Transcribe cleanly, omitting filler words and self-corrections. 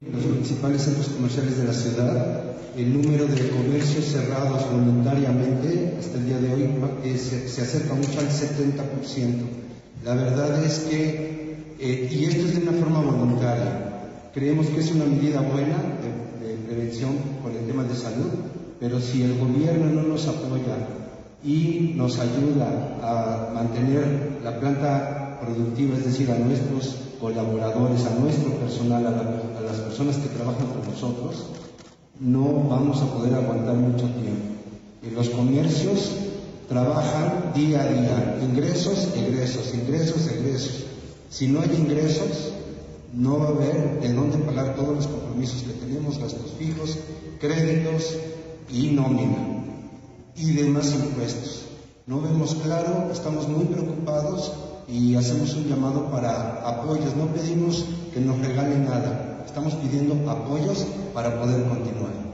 En los principales centros comerciales de la ciudad, el número de comercios cerrados voluntariamente hasta el día de hoy se acerca mucho al 70%. La verdad es que, y esto es de una forma voluntaria, creemos que es una medida buena de prevención por el tema de salud, pero si el gobierno no nos apoya y nos ayuda a mantener la planta productiva, es decir, a nuestros colaboradores, a nuestro personal, a las personas que trabajan con nosotros, no vamos a poder aguantar mucho tiempo. Y los comercios trabajan día a día, ingresos, egresos, ingresos, egresos. Si no hay ingresos, no va a haber de dónde pagar todos los compromisos que tenemos, gastos fijos, créditos y nómina y demás impuestos. No vemos claro, estamos muy preocupados y hacemos un llamado para apoyos. No pedimos que nos regalen nada, estamos pidiendo apoyos para poder continuar.